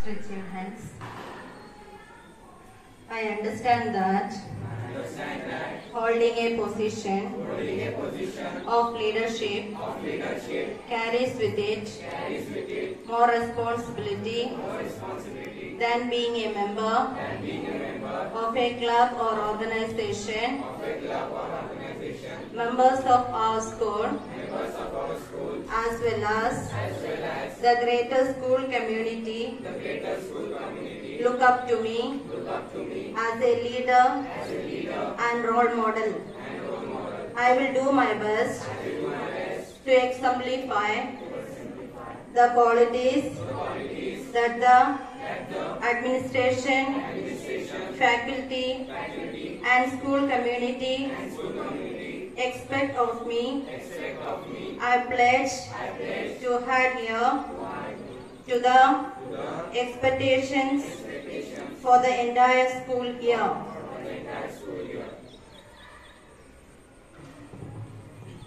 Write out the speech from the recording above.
Stretch your hands. I understand that holding a position of leadership carries with it more responsibility than being a member of a club or organization. Members of our school, as well as the greater school community, look up to me as a leader and role model. I will do my best to exemplify the qualities that the administration, faculty, and school community expect of me. I pledge to adhere to the expectations for the entire school year.